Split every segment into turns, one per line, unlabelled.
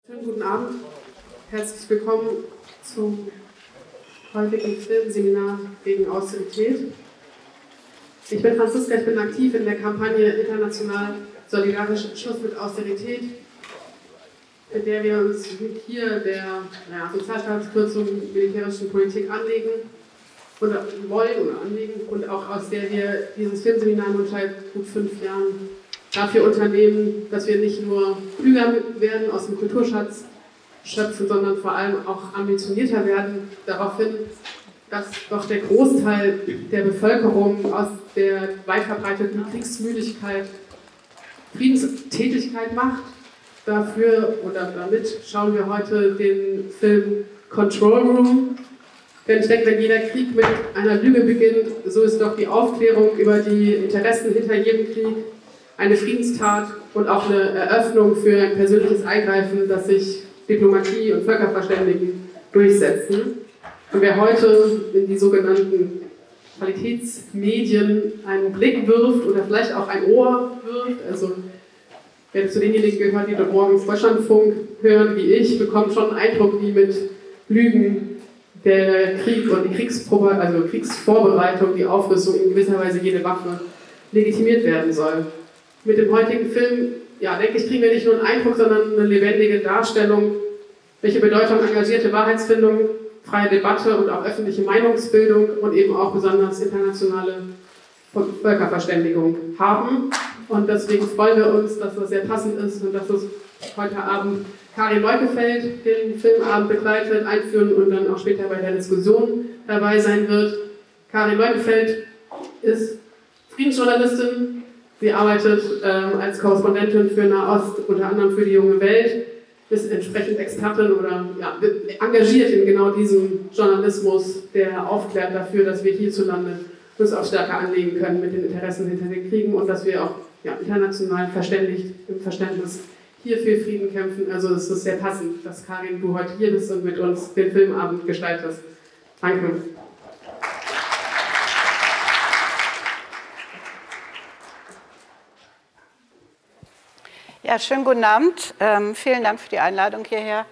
Schönen guten Abend, herzlich willkommen zum heutigen Filmseminar gegen Austerität. Ich bin Franziska, ich bin aktiv in der Kampagne International Solidarischer Schluss mit Austerität, mit der wir uns hier der Sozialstaatskürzung militärischen Politik anlegen und wollen oder anlegen und auch aus der wir dieses Filmseminar nun seit gut 5 Jahren dafür unternehmen, dass wir nicht nur klüger werden, aus dem Kulturschatz schöpfen, sondern vor allem auch ambitionierter werden, darauf hin, dass doch der Großteil der Bevölkerung aus der weit verbreiteten Kriegsmüdigkeit Friedenstätigkeit macht. Dafür oder damit schauen wir heute den Film Control Room. Denn ich denke, wenn jeder Krieg mit einer Lüge beginnt, so ist doch die Aufklärung über die Interessen hinter jedem Krieg eine Friedenstat und auch eine Eröffnung für ein persönliches Eingreifen, dass sich Diplomatie und Völkerverständigen durchsetzen. Und wer heute in die sogenannten Qualitätsmedien einen Blick wirft oder vielleicht auch ein Ohr wirft, also wer zu denjenigen gehört, die dort morgens Deutschlandfunk hören, wie ich, bekommt schon einen Eindruck, wie mit Lügen der Krieg und die Kriegsvorbereitung, die Aufrüstung in gewisser Weise jede Waffe legitimiert werden soll. Mit dem heutigen Film, ja, denke ich, kriegen wir nicht nur einen Eindruck, sondern eine lebendige Darstellung, welche Bedeutung engagierte Wahrheitsfindung, freie Debatte und auch öffentliche Meinungsbildung und eben auch besonders internationale Völkerverständigung haben. Und deswegen freuen wir uns, dass das sehr passend ist und dass es heute Abend Karin Leukefeld den Filmabend begleitet, einführen und dann auch später bei der Diskussion dabei sein wird. Karin Leukefeld ist Friedensjournalistin. Sie arbeitet als Korrespondentin für Nahost, unter anderem für die Junge Welt, ist entsprechend Expertin oder ja, engagiert in genau diesem Journalismus, der aufklärt dafür, dass wir hierzulande uns auch stärker anlegen können mit den Interessen hinter den Kriegen und dass wir auch international verständigt im Verständnis hier für Frieden kämpfen. Also es ist sehr passend, dass Karin, du heute hier bist und mit uns den Filmabend gestaltest. Danke.
Ja, schönen guten Abend. Vielen Dank für die Einladung hierher.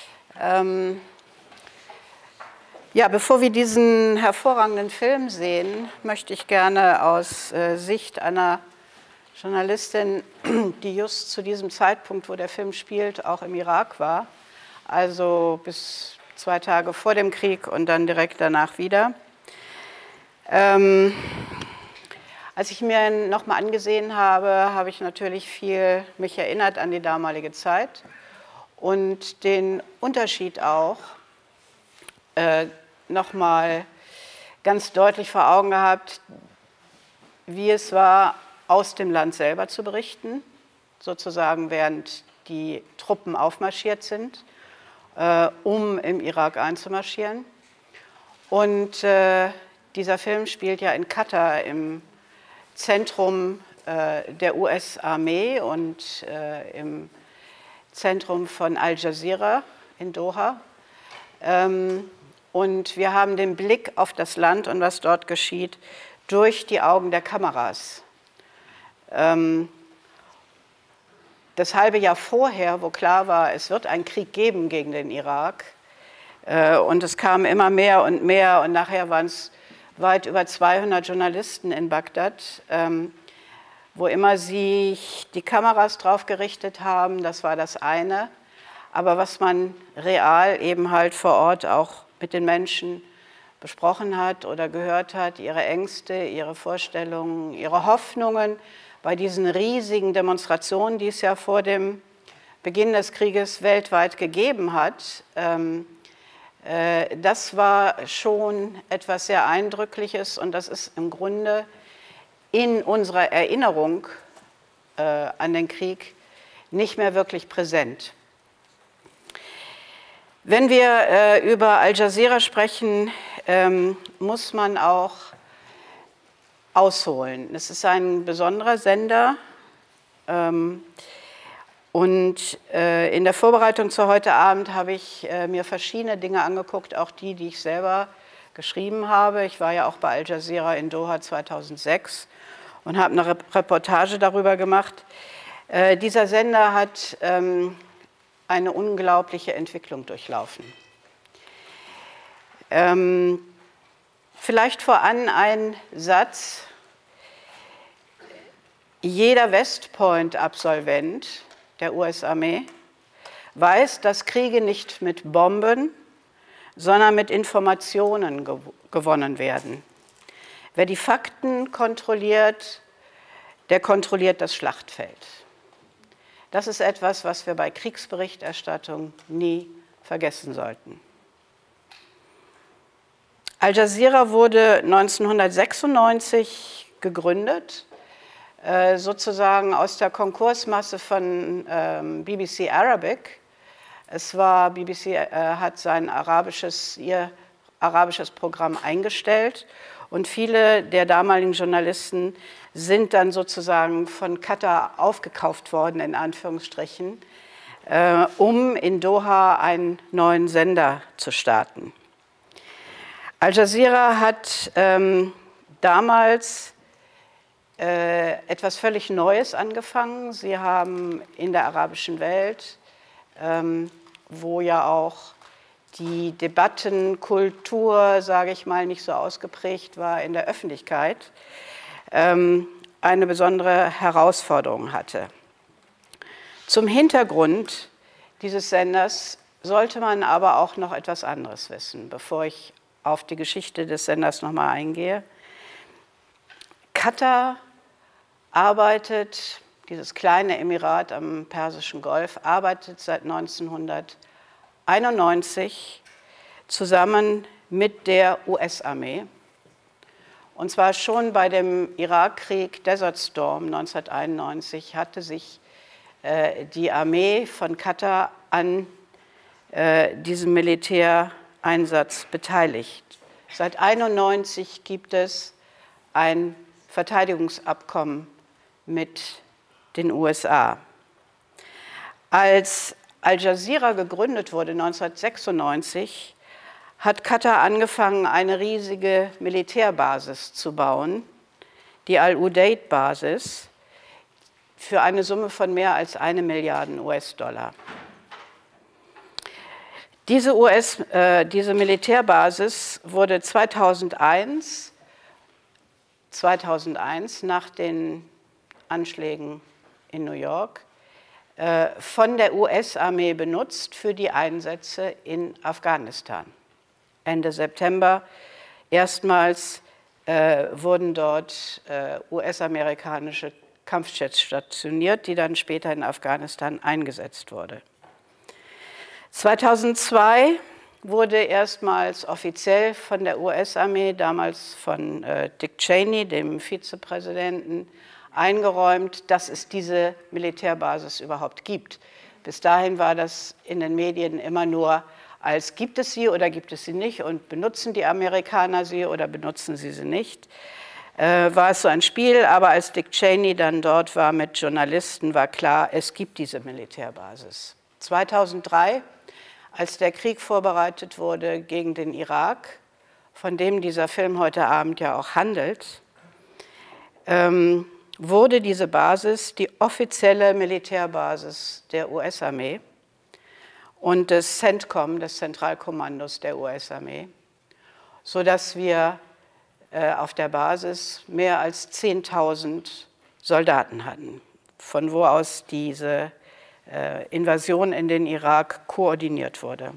Ja, bevor wir diesen hervorragenden Film sehen, möchte ich gerne aus Sicht einer Journalistin, die just zu diesem Zeitpunkt, wo der Film spielt, auch im Irak war, also bis 2 Tage vor dem Krieg und dann direkt danach wieder. Als ich mir nochmal angesehen habe, habe ich natürlich viel mich erinnert an die damalige Zeit und den Unterschied auch nochmal ganz deutlich vor Augen gehabt, wie es war, aus dem Land selber zu berichten, sozusagen während die Truppen aufmarschiert sind, um im Irak einzumarschieren. Und dieser Film spielt ja in Katar im Zentrum der US-Armee und im Zentrum von Al Jazeera in Doha. Und wir haben den Blick auf das Land und was dort geschieht durch die Augen der Kameras. Das halbe Jahr vorher, wo klar war, es wird einen Krieg geben gegen den Irak, und es kamen immer mehr und nachher waren es weit über 200 Journalisten in Bagdad, wo immer sich die Kameras drauf gerichtet haben, das war das eine. Aber was man real eben halt vor Ort auch mit den Menschen besprochen hat oder gehört hat, ihre Ängste, ihre Vorstellungen, ihre Hoffnungen bei diesen riesigen Demonstrationen, die es ja vor dem Beginn des Krieges weltweit gegeben hat, das war schon etwas sehr Eindrückliches und das ist im Grunde in unserer Erinnerung an den Krieg nicht mehr wirklich präsent. Wenn wir über Al Jazeera sprechen, muss man auch ausholen. Es ist ein besonderer Sender. Und in der Vorbereitung zu heute Abend habe ich mir verschiedene Dinge angeguckt, auch die ich selber geschrieben habe. Ich war ja auch bei Al Jazeera in Doha 2006 und habe eine Reportage darüber gemacht. Dieser Sender hat eine unglaubliche Entwicklung durchlaufen. Vielleicht voran ein Satz. Jeder West Point-Absolvent der US-Armee weiß, dass Kriege nicht mit Bomben, sondern mit Informationen gewonnen werden. Wer die Fakten kontrolliert, der kontrolliert das Schlachtfeld. Das ist etwas, was wir bei Kriegsberichterstattung nie vergessen sollten. Al Jazeera wurde 1996 gegründet, sozusagen aus der Konkursmasse von BBC Arabic. BBC hat ihr arabisches Programm eingestellt und viele der damaligen Journalisten sind dann sozusagen von Katar aufgekauft worden, in Anführungsstrichen, um in Doha einen neuen Sender zu starten. Al Jazeera hat damals etwas völlig Neues angefangen. Sie haben in der arabischen Welt, wo ja auch die Debattenkultur, sage ich mal, nicht so ausgeprägt war in der Öffentlichkeit, eine besondere Herausforderung hatte. Zum Hintergrund dieses Senders sollte man aber auch noch etwas anderes wissen, bevor ich auf die Geschichte des Senders nochmal eingehe. Katar arbeitet, dieses kleine Emirat am Persischen Golf, arbeitet seit 1991 zusammen mit der US-Armee. Und zwar schon bei dem Irakkrieg Desert Storm 1991 hatte sich die Armee von Katar an diesem Militäreinsatz beteiligt. Seit 1991 gibt es ein Verteidigungsabkommen mit den USA. Als Al Jazeera gegründet wurde 1996, hat Katar angefangen, eine riesige Militärbasis zu bauen, die Al-Udeid-Basis, für eine Summe von mehr als 1 Milliarde US-Dollar. Diese Militärbasis wurde 2001 nach den Anschlägen in New York von der US-Armee benutzt für die Einsätze in Afghanistan. Ende September erstmals wurden dort US-amerikanische Kampfjets stationiert, die dann später in Afghanistan eingesetzt wurden. 2002 wurde erstmals offiziell von der US-Armee, damals von Dick Cheney, dem Vizepräsidenten, eingeräumt, dass es diese Militärbasis überhaupt gibt. Bis dahin war das in den Medien immer nur als gibt es sie oder gibt es sie nicht und benutzen die Amerikaner sie oder benutzen sie nicht. War es so ein Spiel, aber als Dick Cheney dann dort war mit Journalisten, war klar, es gibt diese Militärbasis. 2003, als der Krieg vorbereitet wurde gegen den Irak, von dem dieser Film heute Abend ja auch handelt, wurde diese Basis die offizielle Militärbasis der US-Armee und des CENTCOM, des Zentralkommandos der US-Armee, sodass wir auf der Basis mehr als 10.000 Soldaten hatten, von wo aus diese Invasion in den Irak koordiniert wurde.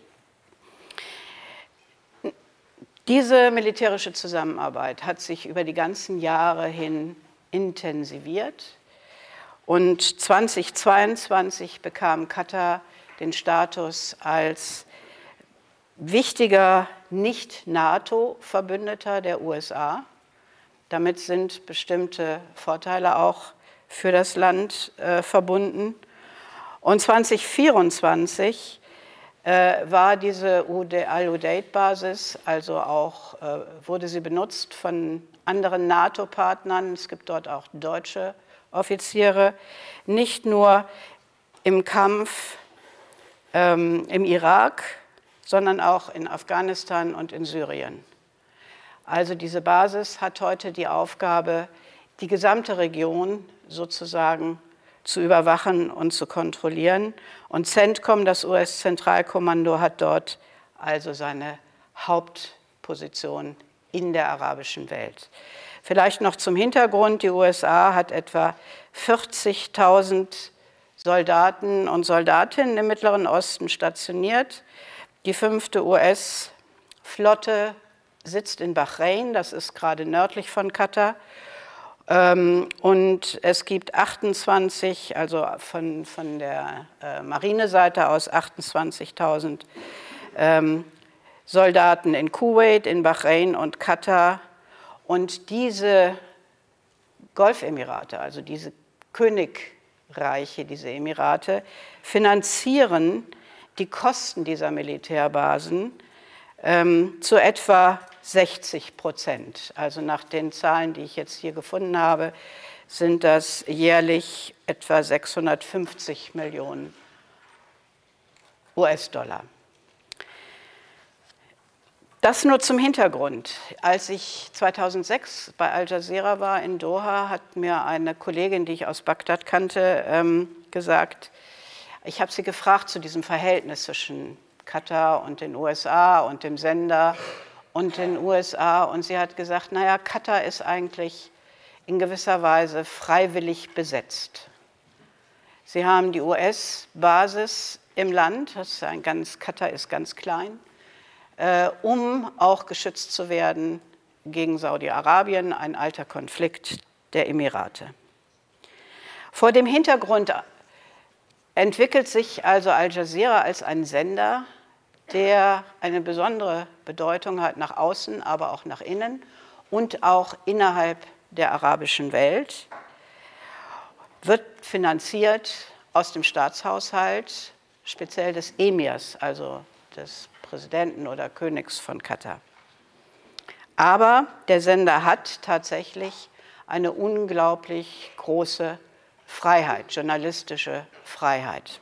Diese militärische Zusammenarbeit hat sich über die ganzen Jahre hin intensiviert und 2022 bekam Katar den Status als wichtiger Nicht-NATO-Verbündeter der USA. Damit sind bestimmte Vorteile auch für das Land verbunden. Und 2024 war diese Al-Udeid-Basis, also auch wurde sie benutzt von anderen NATO-Partnern, es gibt dort auch deutsche Offiziere, nicht nur im Kampf im Irak, sondern auch in Afghanistan und in Syrien. Also diese Basis hat heute die Aufgabe, die gesamte Region sozusagen zu überwachen und zu kontrollieren. Und CENTCOM, das US-Zentralkommando, hat dort also seine Hauptposition in der arabischen Welt. Vielleicht noch zum Hintergrund, die USA hat etwa 40.000 Soldaten und Soldatinnen im Mittleren Osten stationiert. Die 5. US-Flotte sitzt in Bahrain, das ist gerade nördlich von Katar. Und es gibt 28, also von der Marineseite aus 28.000 Soldaten in Kuwait, in Bahrain und Katar. Und diese Golfemirate, also diese Königreiche, diese Emirate, finanzieren die Kosten dieser Militärbasen zu etwa 60%. Also nach den Zahlen, die ich jetzt hier gefunden habe, sind das jährlich etwa 650 Millionen US-Dollar. Das nur zum Hintergrund. Als ich 2006 bei Al Jazeera war in Doha, hat mir eine Kollegin, die ich aus Bagdad kannte, gesagt, ich habe sie gefragt zu diesem Verhältnis zwischen Katar und den USA und dem Sender und den USA. Und sie hat gesagt, naja, Katar ist eigentlich in gewisser Weise freiwillig besetzt. Sie haben die US-Basis im Land, Katar ist ganz klein, um auch geschützt zu werden gegen Saudi-Arabien, ein alter Konflikt der Emirate. Vor dem Hintergrund entwickelt sich also Al Jazeera als ein Sender, der eine besondere Bedeutung hat nach außen, aber auch nach innen und auch innerhalb der arabischen Welt, wird finanziert aus dem Staatshaushalt, speziell des Emirs, also des Präsidenten oder Königs von Katar. Aber der Sender hat tatsächlich eine unglaublich große Freiheit, journalistische Freiheit.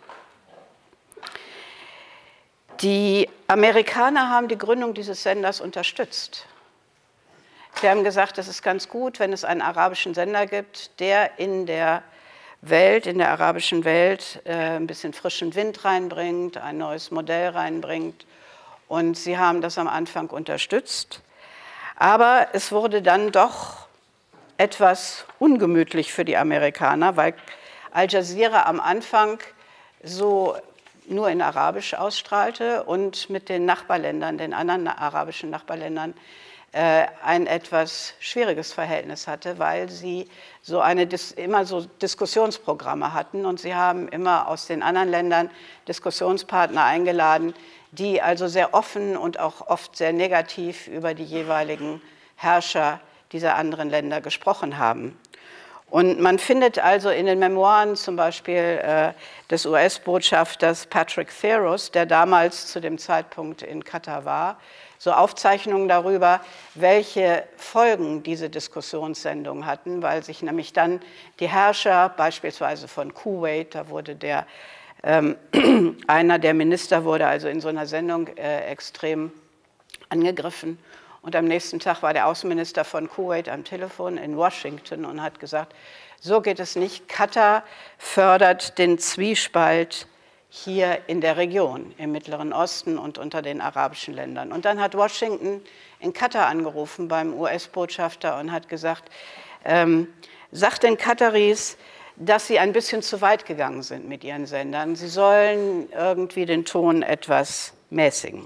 Die Amerikaner haben die Gründung dieses Senders unterstützt. Sie haben gesagt, es ist ganz gut, wenn es einen arabischen Sender gibt, der in der Welt, in der arabischen Welt ein bisschen frischen Wind reinbringt, ein neues Modell reinbringt. Und sie haben das am Anfang unterstützt. Aber es wurde dann doch etwas ungemütlich für die Amerikaner, weil Al Jazeera am Anfang so nur in Arabisch ausstrahlte und mit den Nachbarländern, den anderen arabischen Nachbarländern, ein etwas schwieriges Verhältnis hatte, weil sie immer so Diskussionsprogramme hatten und sie haben immer aus den anderen Ländern Diskussionspartner eingeladen, die also sehr offen und auch oft sehr negativ über die jeweiligen Herrscher dieser anderen Länder gesprochen haben. Und man findet also in den Memoiren zum Beispiel des US-Botschafters Patrick Theros, der damals zu dem Zeitpunkt in Katar war, so Aufzeichnungen darüber, welche Folgen diese Diskussionssendungen hatten, weil sich nämlich dann die Herrscher, beispielsweise von Kuwait, da wurde einer der Minister wurde also in so einer Sendung extrem angegriffen. Und am nächsten Tag war der Außenminister von Kuwait am Telefon in Washington und hat gesagt, so geht es nicht. Katar fördert den Zwiespalt hier in der Region, im Mittleren Osten und unter den arabischen Ländern. Und dann hat Washington in Katar angerufen beim US-Botschafter und hat gesagt, sagt den Kataris, dass sie ein bisschen zu weit gegangen sind mit ihren Sendern. Sie sollen irgendwie den Ton etwas mäßigen.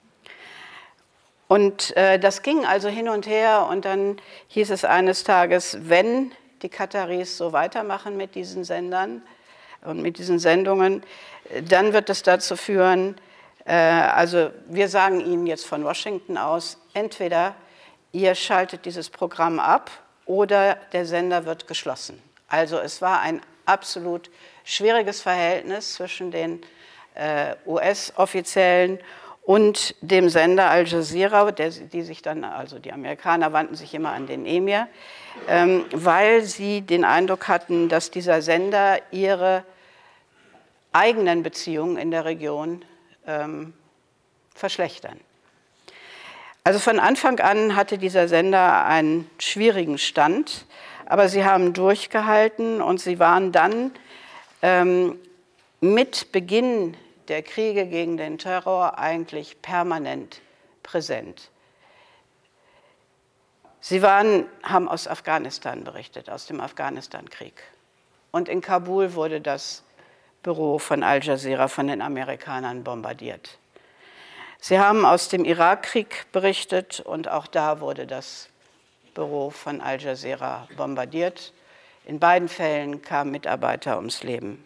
Und das ging also hin und her und dann hieß es eines Tages, wenn die Kataris so weitermachen mit diesen Sendern und mit diesen Sendungen, dann wird es dazu führen, also wir sagen Ihnen jetzt von Washington aus, entweder ihr schaltet dieses Programm ab oder der Sender wird geschlossen. Also es war ein absolut schwieriges Verhältnis zwischen den US-Offiziellen und dem Sender Al Jazeera, die Amerikaner wandten sich immer an den Emir, weil sie den Eindruck hatten, dass dieser Sender ihre eigenen Beziehungen in der Region verschlechtern. Also von Anfang an hatte dieser Sender einen schwierigen Stand. aber sie haben durchgehalten und sie waren dann mit Beginn der Kriege gegen den Terror eigentlich permanent präsent. Sie haben aus Afghanistan berichtet, aus dem Afghanistan-Krieg. Und in Kabul wurde das Büro von Al Jazeera von den Amerikanern bombardiert. Sie haben aus dem Irakkrieg berichtet und auch da wurde das Büro von Al Jazeera bombardiert. In beiden Fällen kamen Mitarbeiter ums Leben.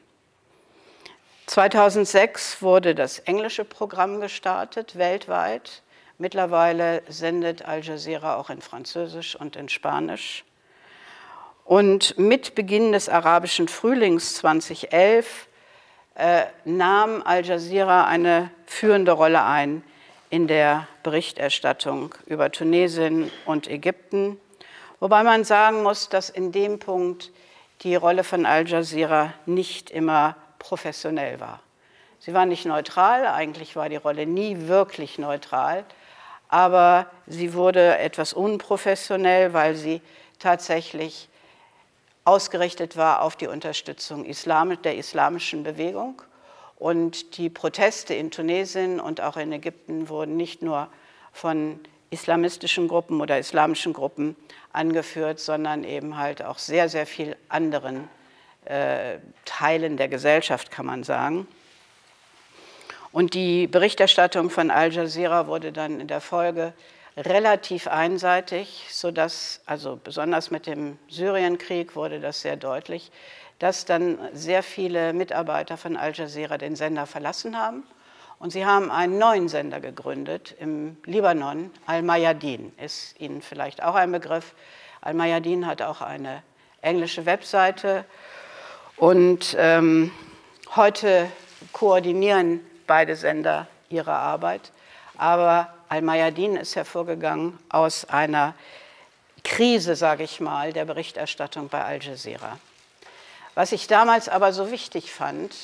2006 wurde das englische Programm gestartet, weltweit. Mittlerweile sendet Al Jazeera auch in Französisch und in Spanisch. Und mit Beginn des arabischen Frühlings 2011 nahm Al Jazeera eine führende Rolle ein in der Berichterstattung über Tunesien und Ägypten, wobei man sagen muss, dass in dem Punkt die Rolle von Al Jazeera nicht immer professionell war. Sie war nicht neutral, eigentlich war die Rolle nie wirklich neutral, aber sie wurde etwas unprofessionell, weil sie tatsächlich ausgerichtet war auf die Unterstützung der islamischen Bewegung. Und die Proteste in Tunesien und auch in Ägypten wurden nicht nur von islamistischen Gruppen oder islamischen Gruppen angeführt, sondern eben halt auch sehr, sehr viel anderen Teilen der Gesellschaft, kann man sagen. Und die Berichterstattung von Al Jazeera wurde dann in der Folge relativ einseitig, sodass, also besonders mit dem Syrienkrieg wurde das sehr deutlich, dass dann sehr viele Mitarbeiter von Al Jazeera den Sender verlassen haben. Und sie haben einen neuen Sender gegründet im Libanon, Al-Mayadin, ist Ihnen vielleicht auch ein Begriff. Al-Mayadin hat auch eine englische Webseite. Und heute koordinieren beide Sender ihre Arbeit. Aber Al-Mayadin ist hervorgegangen aus einer Krise, sage ich mal, der Berichterstattung bei Al Jazeera. Was ich damals aber so wichtig fand,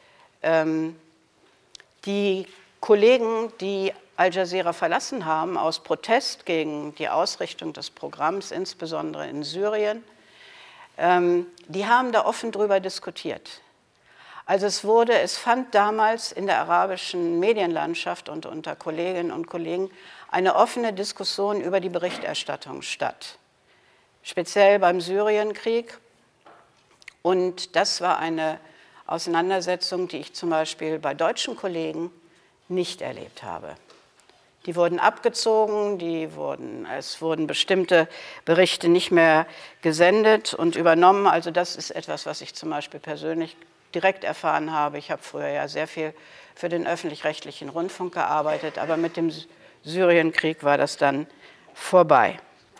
die Kollegen, die Al Jazeera verlassen haben, aus Protest gegen die Ausrichtung des Programms, insbesondere in Syrien, die haben da offen drüber diskutiert. Also es fand damals in der arabischen Medienlandschaft und unter Kolleginnen und Kollegen eine offene Diskussion über die Berichterstattung statt, speziell beim Syrienkrieg. Und das war eine Auseinandersetzung, die ich zum Beispiel bei deutschen Kollegen nicht erlebt habe. Die wurden abgezogen, es wurden bestimmte Berichte nicht mehr gesendet und übernommen. Also das ist etwas, was ich zum Beispiel persönlich direkt erfahren habe. Ich habe früher ja sehr viel für den öffentlich-rechtlichen Rundfunk gearbeitet, aber mit dem Syrienkrieg war das dann vorbei.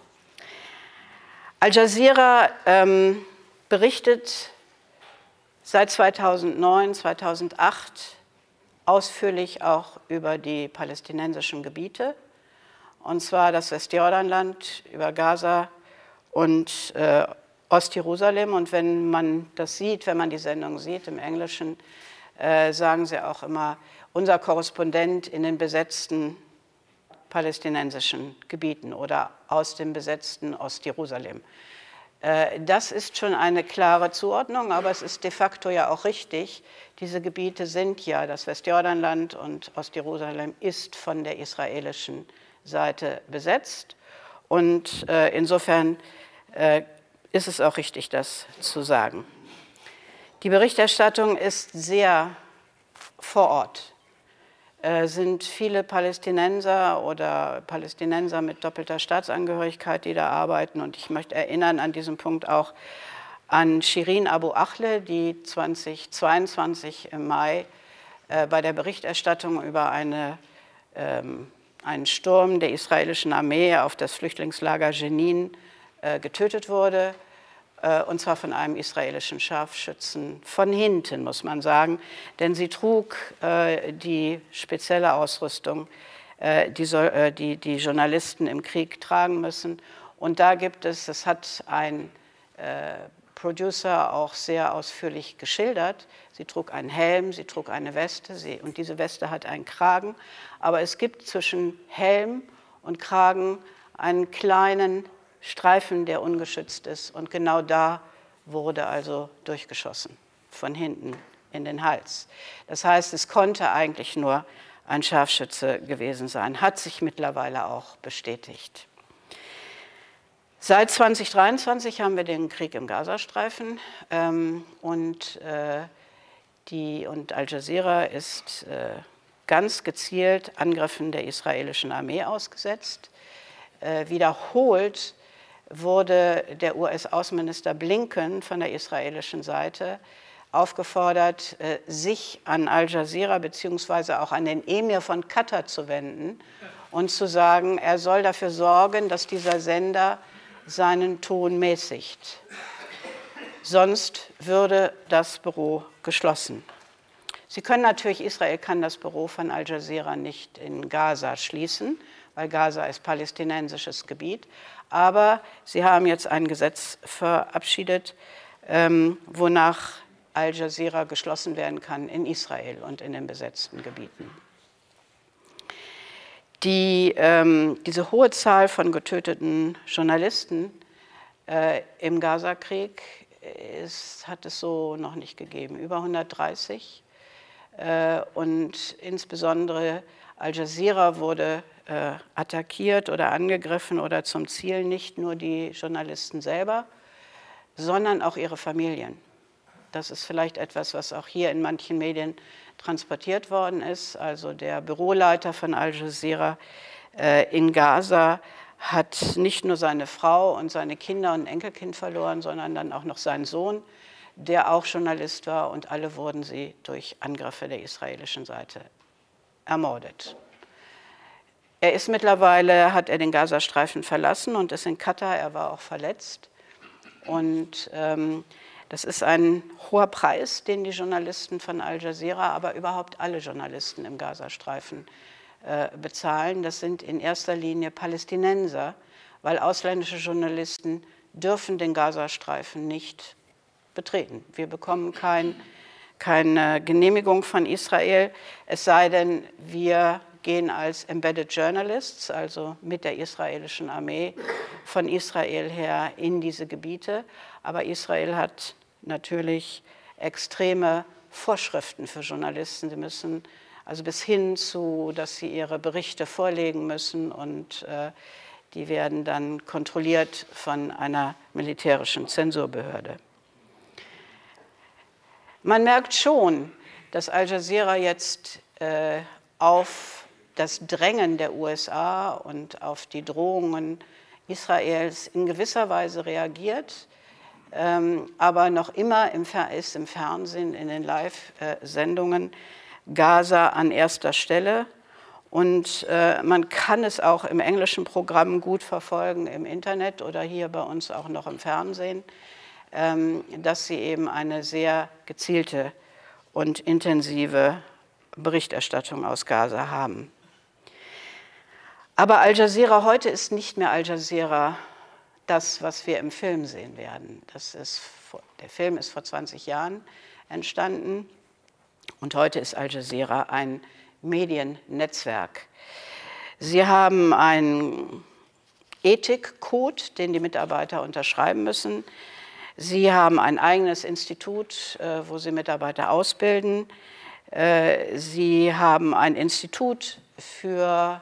Al Jazeera berichtet seit 2009, 2008 ausführlich auch über die palästinensischen Gebiete, und zwar das Westjordanland, über Gaza und Ostjerusalem. Und wenn man das sieht, wenn man die Sendung sieht im Englischen, sagen sie auch immer, unser Korrespondent in den besetzten palästinensischen Gebieten oder aus dem besetzten Ostjerusalem. Das ist schon eine klare Zuordnung, aber es ist de facto ja auch richtig. Diese Gebiete sind ja, das Westjordanland und Ostjerusalem ist von der israelischen Seite besetzt. Und insofern ist es auch richtig, das zu sagen. Die Berichterstattung ist sehr vor Ort. Sind viele Palästinenser oder Palästinenser mit doppelter Staatsangehörigkeit, die da arbeiten. Und ich möchte erinnern an diesem Punkt auch an Shirin Abu Akleh, die 2022 im Mai bei der Berichterstattung über einen Sturm der israelischen Armee auf das Flüchtlingslager Jenin getötet wurde, und zwar von einem israelischen Scharfschützen von hinten, muss man sagen, denn sie trug die spezielle Ausrüstung, die Journalisten im Krieg tragen müssen. Und da gibt es, das hat ein Producer auch sehr ausführlich geschildert, sie trug einen Helm, sie trug eine Weste, und diese Weste hat einen Kragen, aber es gibt zwischen Helm und Kragen einen kleinen Streifen, der ungeschützt ist. Und genau da wurde also durchgeschossen, von hinten in den Hals. Das heißt, es konnte eigentlich nur ein Scharfschütze gewesen sein, hat sich mittlerweile auch bestätigt. Seit 2023 haben wir den Krieg im Gazastreifen und Al Jazeera ist ganz gezielt Angriffen der israelischen Armee ausgesetzt. Wiederholt wurde der US-Außenminister Blinken von der israelischen Seite aufgefordert, sich an Al Jazeera bzw. auch an den Emir von Katar zu wenden und zu sagen, er soll dafür sorgen, dass dieser Sender seinen Ton mäßigt. Sonst würde das Büro geschlossen. Sie können natürlich, Israel kann das Büro von Al Jazeera nicht in Gaza schließen, weil Gaza ist palästinensisches Gebiet. Aber sie haben jetzt ein Gesetz verabschiedet, wonach Al Jazeera geschlossen werden kann in Israel und in den besetzten Gebieten. Diese hohe Zahl von getöteten Journalisten im Gazakrieg hat es so noch nicht gegeben, über 130. Und insbesondere Al Jazeera wurde attackiert oder angegriffen oder zum Ziel nicht nur die Journalisten selber, sondern auch ihre Familien. Das ist vielleicht etwas, was auch hier in manchen Medien transportiert worden ist. Also der Büroleiter von Al Jazeera in Gaza hat nicht nur seine Frau und seine Kinder und ein Enkelkind verloren, sondern dann auch noch seinen Sohn, der auch Journalist war, und alle wurden sie durch Angriffe der israelischen Seite ermordet. Er ist mittlerweile, hat er den Gazastreifen verlassen und ist in Katar, er war auch verletzt. Und das ist ein hoher Preis, den die Journalisten von Al Jazeera, aber überhaupt alle Journalisten im Gazastreifen bezahlen. Das sind in erster Linie Palästinenser, weil ausländische Journalisten dürfen den Gazastreifen nicht betreten. Wir bekommen keine Genehmigung von Israel, es sei denn, wir gehen als Embedded Journalists, also mit der israelischen Armee von Israel her in diese Gebiete. Aber Israel hat natürlich extreme Vorschriften für Journalisten. Sie müssen also bis hin zu, dass sie ihre Berichte vorlegen müssen, und die werden dann kontrolliert von einer militärischen Zensurbehörde. Man merkt schon, dass Al Jazeera jetzt auf das Drängen der USA und auf die Drohungen Israels in gewisser Weise reagiert, aber noch immer ist im Fernsehen, in den Live-Sendungen Gaza an erster Stelle. Und man kann es auch im englischen Programm gut verfolgen, im Internet oder hier bei uns auch noch im Fernsehen, dass sie eben eine sehr gezielte und intensive Berichterstattung aus Gaza haben. Aber Al Jazeera heute ist nicht mehr Al Jazeera das, was wir im Film sehen werden. Der Film ist vor 20 Jahren entstanden und heute ist Al Jazeera ein Mediennetzwerk. Sie haben einen Ethikcode, den die Mitarbeiter unterschreiben müssen. Sie haben ein eigenes Institut, wo sie Mitarbeiter ausbilden. Sie haben ein Institut für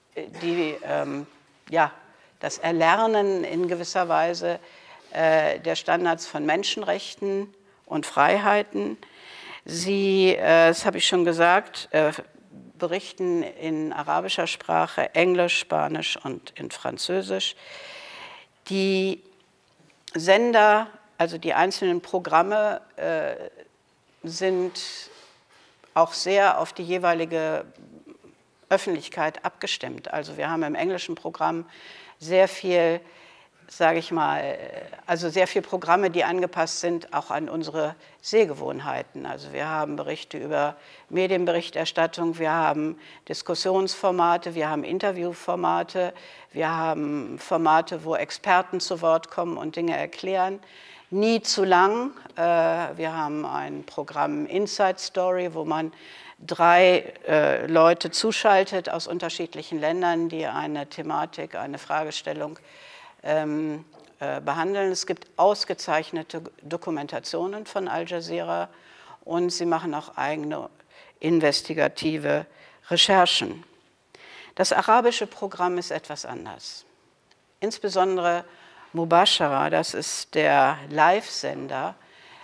das Erlernen in gewisser Weise der Standards von Menschenrechten und Freiheiten. Sie, das habe ich schon gesagt, berichten in arabischer Sprache, Englisch, Spanisch und in Französisch. Die Sender, also die einzelnen Programme, sind auch sehr auf die jeweilige Öffentlichkeit abgestimmt. Also wir haben im englischen Programm sehr viel, sage ich mal, also sehr viele Programme, die angepasst sind auch an unsere Sehgewohnheiten. Also wir haben Berichte über Medienberichterstattung, wir haben Diskussionsformate, wir haben Interviewformate, wir haben Formate, wo Experten zu Wort kommen und Dinge erklären. Nie zu lang. Wir haben ein Programm Inside Story, wo man 3 Leute zuschaltet aus unterschiedlichen Ländern, die eine Thematik, eine Fragestellung behandeln. Es gibt ausgezeichnete Dokumentationen von Al Jazeera und sie machen auch eigene investigative Recherchen. Das arabische Programm ist etwas anders. Insbesondere Mubashara, das ist der Live-Sender,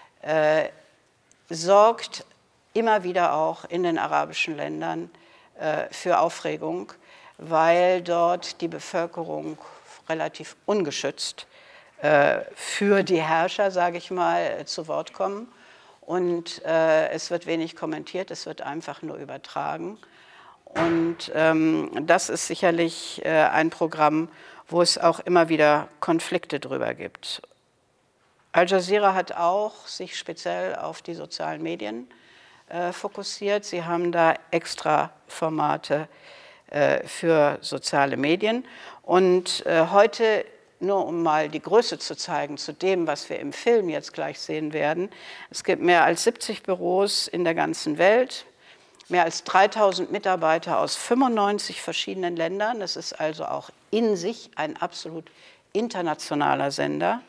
sorgt immer wieder auch in den arabischen Ländern für Aufregung, weil dort die Bevölkerung relativ ungeschützt für die Herrscher, sage ich mal, zu Wort kommen. Und es wird wenig kommentiert, es wird einfach nur übertragen. Und das ist sicherlich ein Programm, wo es auch immer wieder Konflikte drüber gibt. Al Jazeera hat auch sich speziell auf die sozialen Medien fokussiert. Sie haben da extra Formate für soziale Medien. Und heute, nur um mal die Größe zu zeigen zu dem, was wir im Film jetzt gleich sehen werden, es gibt mehr als 70 Büros in der ganzen Welt, mehr als 3000 Mitarbeiter aus 95 verschiedenen Ländern. Das ist also auch in sich ein absolut internationaler Sender.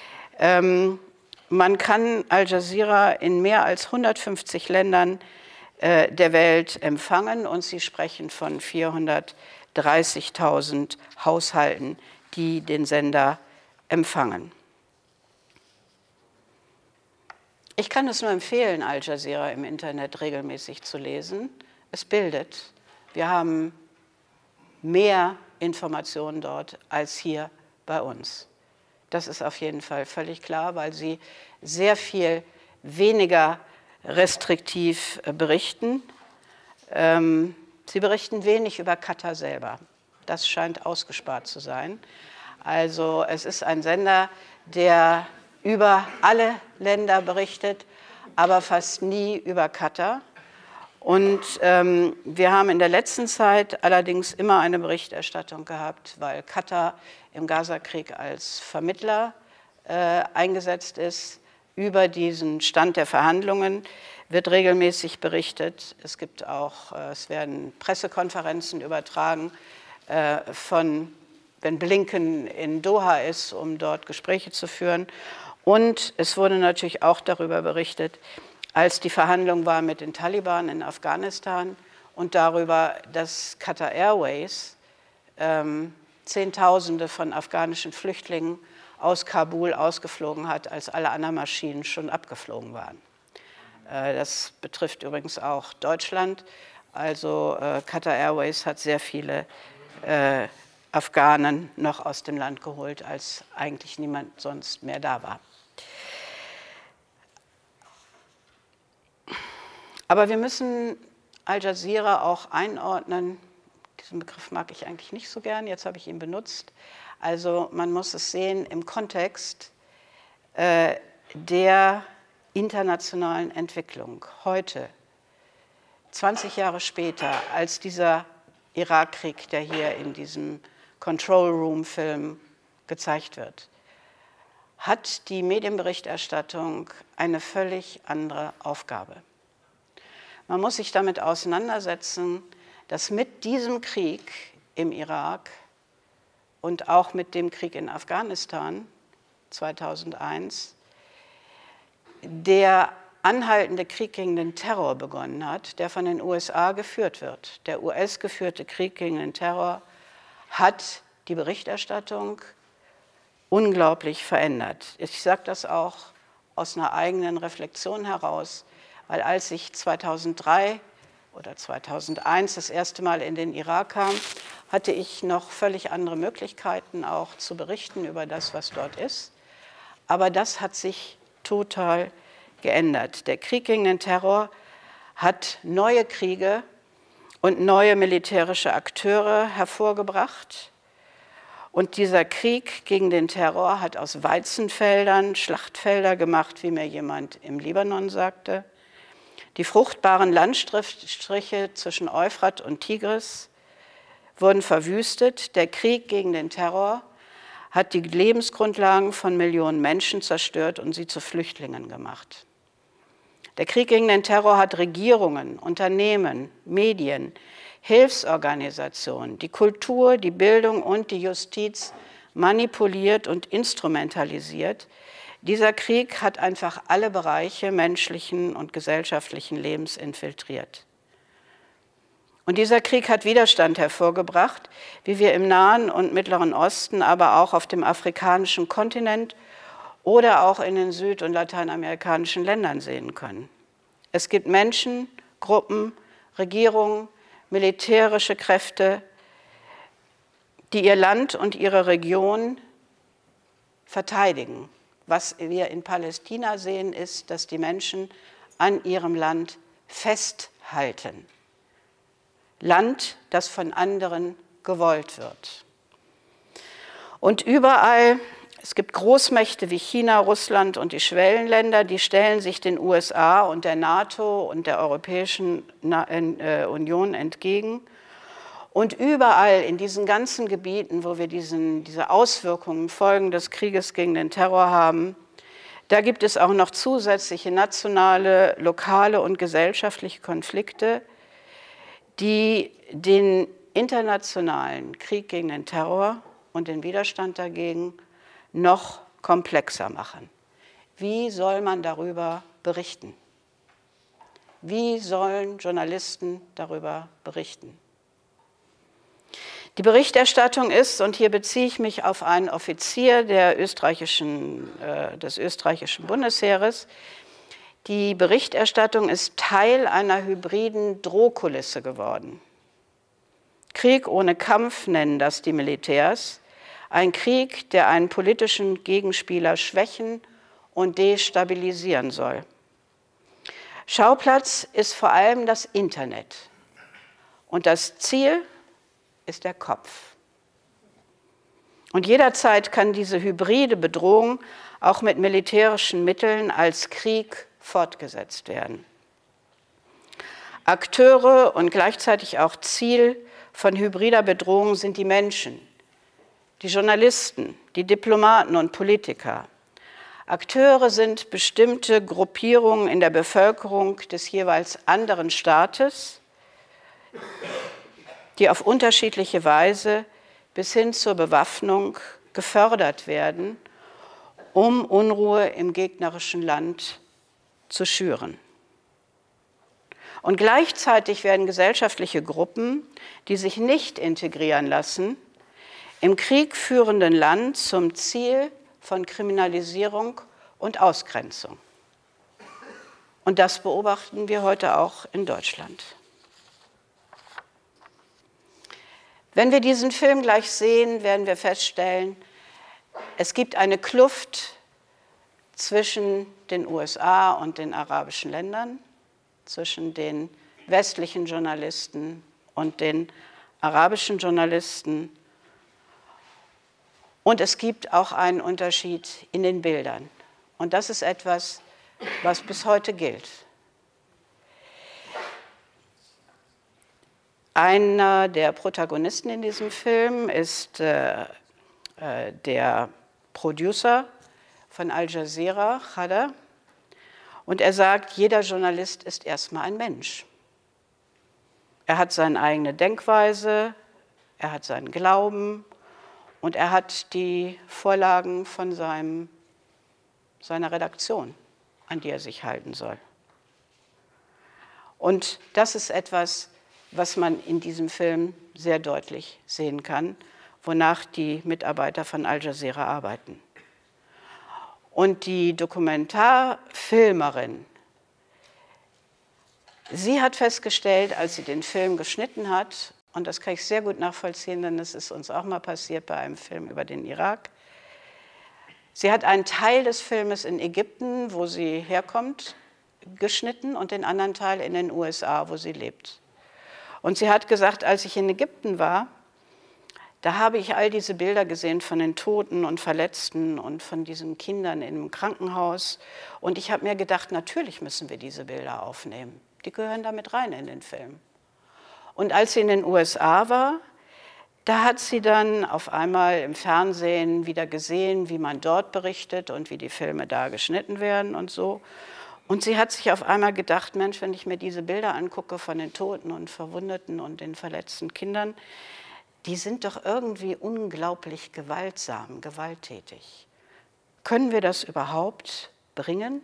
Man kann Al Jazeera in mehr als 150 Ländern der Welt empfangen und sie sprechen von 430.000 Haushalten, die den Sender empfangen. Ich kann es nur empfehlen, Al Jazeera im Internet regelmäßig zu lesen. Es bildet. Wir haben mehr Informationen dort als hier bei uns. Das ist auf jeden Fall völlig klar, weil sie sehr viel weniger restriktiv berichten. Sie berichten wenig über Katar selber. Das scheint ausgespart zu sein. Also es ist ein Sender, der über alle Länder berichtet, aber fast nie über Katar. Und wir haben in der letzten Zeit allerdings immer eine Berichterstattung gehabt, weil Katar im Gazakrieg als Vermittler eingesetzt ist. Über diesen Stand der Verhandlungen wird regelmäßig berichtet. Es werden Pressekonferenzen übertragen wenn Blinken in Doha ist, um dort Gespräche zu führen. Und es wurde natürlich auch darüber berichtet, als die Verhandlung war mit den Taliban in Afghanistan und darüber, dass Qatar Airways Zehntausende von afghanischen Flüchtlingen aus Kabul ausgeflogen hat, als alle anderen Maschinen schon abgeflogen waren. Das betrifft übrigens auch Deutschland. Also Qatar Airways hat sehr viele Afghanen noch aus dem Land geholt, als eigentlich niemand sonst mehr da war. Aber wir müssen Al Jazeera auch einordnen. Diesen Begriff mag ich eigentlich nicht so gern, jetzt habe ich ihn benutzt. Also man muss es sehen im Kontext der internationalen Entwicklung. Heute, 20 Jahre später, als dieser Irakkrieg, der hier in diesem Control Room-Film gezeigt wird, hat die Medienberichterstattung eine völlig andere Aufgabe. Man muss sich damit auseinandersetzen, dass mit diesem Krieg im Irak und auch mit dem Krieg in Afghanistan 2001 der anhaltende Krieg gegen den Terror begonnen hat, der von den USA geführt wird. Der US-geführte Krieg gegen den Terror hat die Berichterstattung unglaublich verändert. Ich sage das auch aus einer eigenen Reflexion heraus, weil als ich 2003 oder 2001 das erste Mal in den Irak kam, hatte ich noch völlig andere Möglichkeiten auch zu berichten über das, was dort ist. Aber das hat sich total geändert. Der Krieg gegen den Terror hat neue Kriege und neue militärische Akteure hervorgebracht. Und dieser Krieg gegen den Terror hat aus Weizenfeldern Schlachtfelder gemacht, wie mir jemand im Libanon sagte. Die fruchtbaren Landstriche zwischen Euphrat und Tigris wurden verwüstet. Der Krieg gegen den Terror hat die Lebensgrundlagen von Millionen Menschen zerstört und sie zu Flüchtlingen gemacht. Der Krieg gegen den Terror hat Regierungen, Unternehmen, Medien, Hilfsorganisationen, die Kultur, die Bildung und die Justiz manipuliert und instrumentalisiert. Dieser Krieg hat einfach alle Bereiche menschlichen und gesellschaftlichen Lebens infiltriert. Und dieser Krieg hat Widerstand hervorgebracht, wie wir im Nahen und Mittleren Osten, aber auch auf dem afrikanischen Kontinent oder auch in den süd- und lateinamerikanischen Ländern sehen können. Es gibt Menschen, Gruppen, Regierungen, militärische Kräfte, die ihr Land und ihre Region verteidigen. Was wir in Palästina sehen, ist, dass die Menschen an ihrem Land festhalten. Land, das von anderen gewollt wird. Und überall, es gibt Großmächte wie China, Russland und die Schwellenländer, die stellen sich den USA und der NATO und der Europäischen Union entgegen. Und überall in diesen ganzen Gebieten, wo wir diese Auswirkungen, Folgen des Krieges gegen den Terror haben, da gibt es auch noch zusätzliche nationale, lokale und gesellschaftliche Konflikte, die den internationalen Krieg gegen den Terror und den Widerstand dagegen noch komplexer machen. Wie soll man darüber berichten? Wie sollen Journalisten darüber berichten? Die Berichterstattung ist, und hier beziehe ich mich auf einen Offizier des österreichischen Bundesheeres, die Berichterstattung ist Teil einer hybriden Drohkulisse geworden. Krieg ohne Kampf nennen das die Militärs. Ein Krieg, der einen politischen Gegenspieler schwächen und destabilisieren soll. Schauplatz ist vor allem das Internet. Und das Ziel ist der Kopf. Und jederzeit kann diese hybride Bedrohung auch mit militärischen Mitteln als Krieg fortgesetzt werden. Akteure und gleichzeitig auch Ziel von hybrider Bedrohung sind die Menschen, die Journalisten, die Diplomaten und Politiker. Akteure sind bestimmte Gruppierungen in der Bevölkerung des jeweils anderen Staates, die auf unterschiedliche Weise bis hin zur Bewaffnung gefördert werden, um Unruhe im gegnerischen Land zu schüren. Und gleichzeitig werden gesellschaftliche Gruppen, die sich nicht integrieren lassen, im kriegführenden Land zum Ziel von Kriminalisierung und Ausgrenzung. Und das beobachten wir heute auch in Deutschland. Wenn wir diesen Film gleich sehen, werden wir feststellen, es gibt eine Kluft zwischen den USA und den arabischen Ländern, zwischen den westlichen Journalisten und den arabischen Journalisten. Und es gibt auch einen Unterschied in den Bildern. Und das ist etwas, was bis heute gilt. Einer der Protagonisten in diesem Film ist der Producer von Al Jazeera, Khadr. Und er sagt, jeder Journalist ist erstmal ein Mensch. Er hat seine eigene Denkweise, er hat seinen Glauben und er hat die Vorlagen von seiner Redaktion, an die er sich halten soll. Und das ist etwas, was man in diesem Film sehr deutlich sehen kann, wonach die Mitarbeiter von Al Jazeera arbeiten. Und die Dokumentarfilmerin, sie hat festgestellt, als sie den Film geschnitten hat, und das kann ich sehr gut nachvollziehen, denn das ist uns auch mal passiert bei einem Film über den Irak, sie hat einen Teil des Filmes in Ägypten, wo sie herkommt, geschnitten und den anderen Teil in den USA, wo sie lebt. Und sie hat gesagt, als ich in Ägypten war, da habe ich all diese Bilder gesehen von den Toten und Verletzten und von diesen Kindern im Krankenhaus. Und ich habe mir gedacht, natürlich müssen wir diese Bilder aufnehmen. Die gehören damit rein in den Film. Und als sie in den USA war, da hat sie dann auf einmal im Fernsehen wieder gesehen, wie man dort berichtet und wie die Filme da geschnitten werden und so. Und sie hat sich auf einmal gedacht, Mensch, wenn ich mir diese Bilder angucke von den Toten und Verwundeten und den verletzten Kindern, die sind doch irgendwie unglaublich gewaltsam, gewalttätig. Können wir das überhaupt bringen?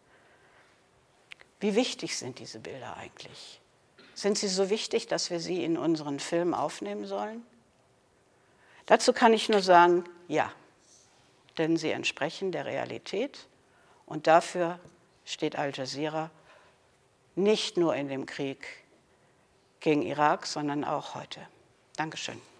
Wie wichtig sind diese Bilder eigentlich? Sind sie so wichtig, dass wir sie in unseren Film aufnehmen sollen? Dazu kann ich nur sagen, ja, denn sie entsprechen der Realität und dafür steht Al Jazeera nicht nur in dem Krieg gegen Irak, sondern auch heute. Dankeschön.